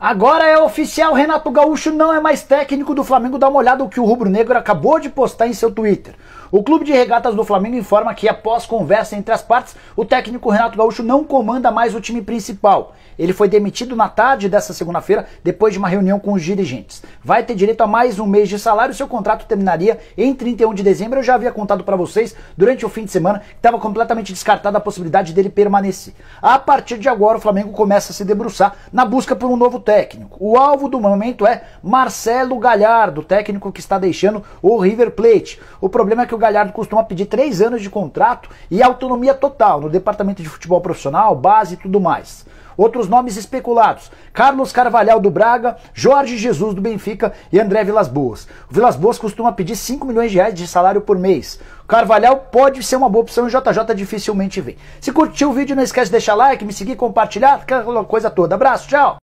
Agora é oficial, Renato Gaúcho não é mais técnico do Flamengo. Dá uma olhada no que o rubro-negro acabou de postar em seu Twitter. O Clube de Regatas do Flamengo informa que, após conversa entre as partes, o técnico Renato Gaúcho não comanda mais o time principal. Ele foi demitido na tarde dessa segunda-feira, depois de uma reunião com os dirigentes. Vai ter direito a mais um mês de salário, seu contrato terminaria em 31 de dezembro. Eu já havia contado para vocês, durante o fim de semana, que estava completamente descartada a possibilidade dele permanecer. A partir de agora, o Flamengo começa a se debruçar na busca por um novo técnico. O alvo do momento é Marcelo Gallardo, técnico que está deixando o River Plate. O problema é que o Gallardo costuma pedir 3 anos de contrato e autonomia total no departamento de futebol profissional, base e tudo mais. Outros nomes especulados: Carlos Carvalhal do Braga, Jorge Jesus do Benfica e André Vilas-Boas. O Vilas-Boas costuma pedir 5 milhões de reais de salário por mês. O Carvalhal pode ser uma boa opção e o JJ dificilmente vem. Se curtiu o vídeo, não esquece de deixar like, me seguir, compartilhar, aquela coisa toda. Abraço, tchau!